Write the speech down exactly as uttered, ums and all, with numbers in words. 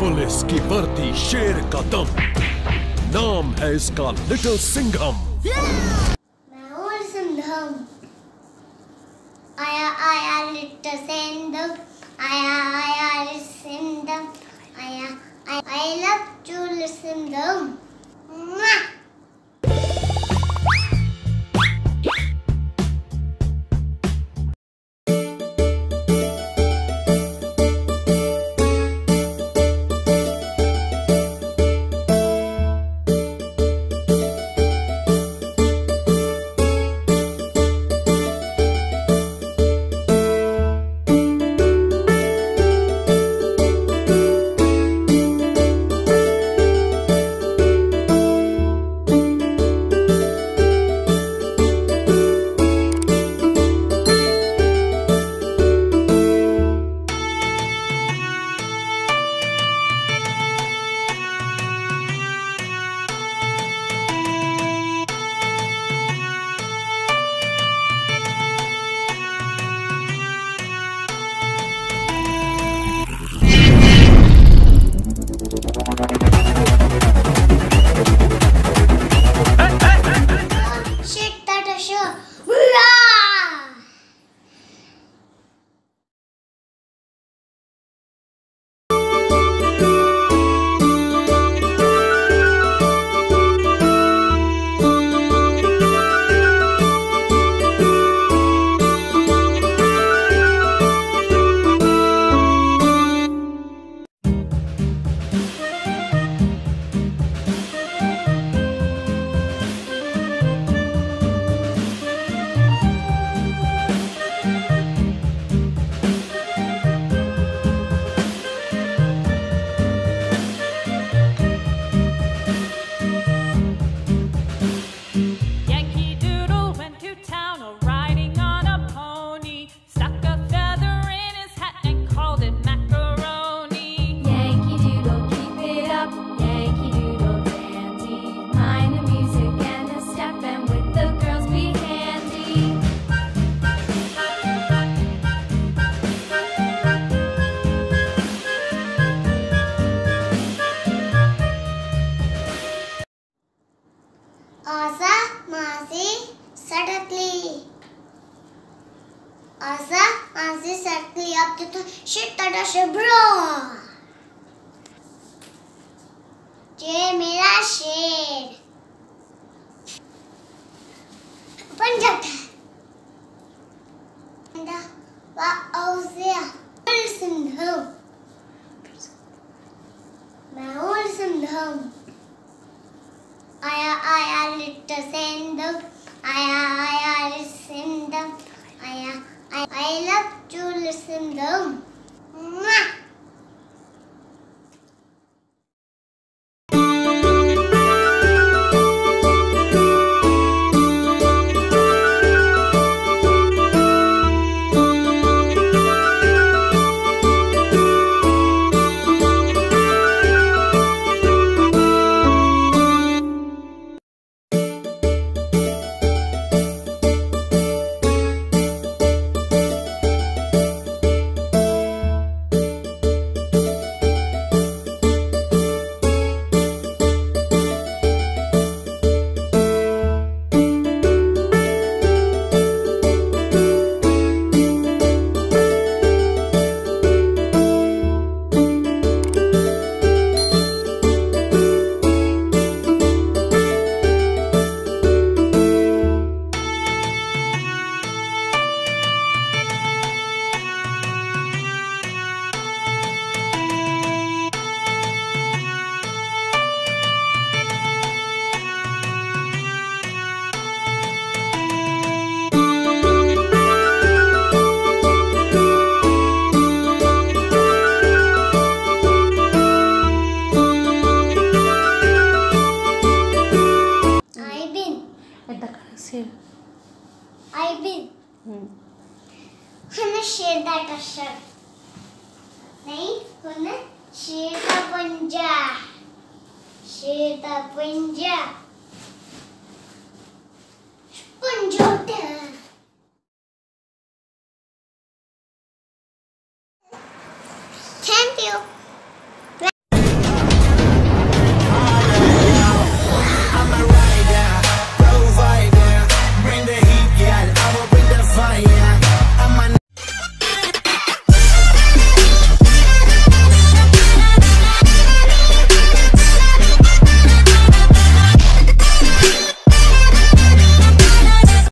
Police की वर्दी शेर का दम, नाम है इसका लिटिल सिंघम। मैं हूँ सिंघम, आया आया लिटिल सिंघम, आया आया लिटिल सिंघम, आया I love you Littlesingham. Asa masi sadakli. Asa masi sadakli. Up to the shit that a bro. Je mera sher. Punjab. Anda wa ausya. Littlesingham. मैं हूँ Littlesingham. आया आया Littlesingham, आया आया Littlesingham, आया I love you Littlesingham. I've been. Hmm. Hana शेर दा टशर. नहीं, हना शेर दा पंजा. शेर दा पंजा. पंजोटा.